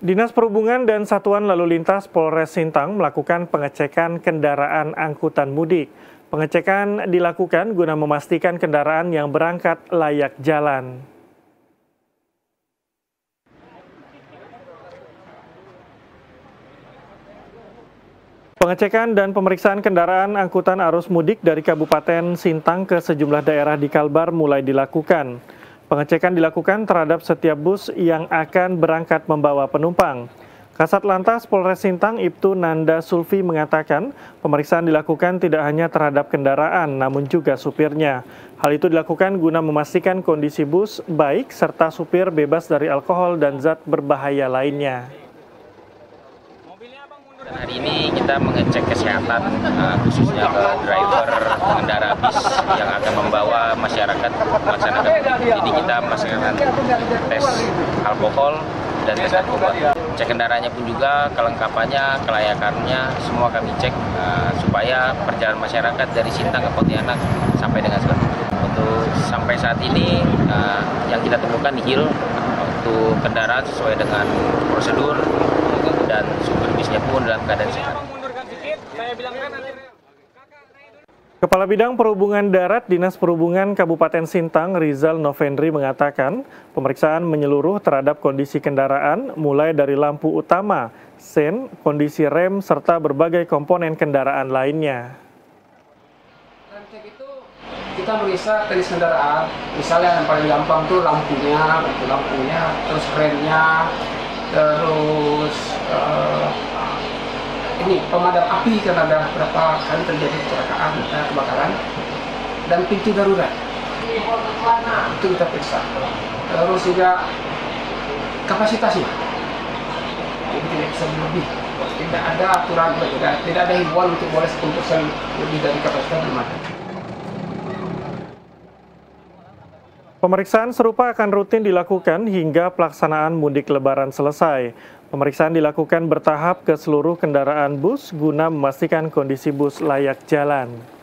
Dinas Perhubungan dan Satuan Lalu Lintas Polres Sintang melakukan pengecekan kendaraan angkutan mudik. Pengecekan dilakukan guna memastikan kendaraan yang berangkat layak jalan. Pengecekan dan pemeriksaan kendaraan angkutan arus mudik dari Kabupaten Sintang ke sejumlah daerah di Kalbar mulai dilakukan. Pengecekan dilakukan terhadap setiap bus yang akan berangkat membawa penumpang. Kasat Lantas Polres Sintang Ibtu Nanda Sulfi mengatakan pemeriksaan dilakukan tidak hanya terhadap kendaraan namun juga supirnya. Hal itu dilakukan guna memastikan kondisi bus baik serta supir bebas dari alkohol dan zat berbahaya lainnya. Hari ini kita mengecek kesehatan khususnya ke driver pengendara bis yang akan membawa masyarakat melaksanakan. Jadi kita melaksanakan tes alkohol dan tes narkoba. Cek kendaraannya pun juga kelengkapannya, kelayakannya semua kami cek supaya perjalanan masyarakat dari Sintang ke Pontianak sampai dengan sekarang. Untuk sampai saat ini yang kita temukan nihil untuk kendaraan sesuai dengan prosedur dan supir bisnya pun dalam keadaan sehat. Kepala Bidang Perhubungan Darat Dinas Perhubungan Kabupaten Sintang Rizal Novendri mengatakan pemeriksaan menyeluruh terhadap kondisi kendaraan mulai dari lampu utama, sen, kondisi rem, serta berbagai komponen kendaraan lainnya. Kita meriksa teknis kendaraan, misalnya yang paling gampang tuh lampunya, terus remnya, terus ini pemadam api karena ada beberapa kali terjadi kecelakaan, kebakaran, dan pintu darurat itu kita periksa. Terus juga kapasitasnya, jadi tidak bisa lebih, tidak ada aturan, tidak ada himbauan untuk boleh 10% lebih dari kapasitas belum ada. Pemeriksaan serupa akan rutin dilakukan hingga pelaksanaan mudik lebaran selesai. Pemeriksaan dilakukan bertahap ke seluruh kendaraan bus guna memastikan kondisi bus layak jalan.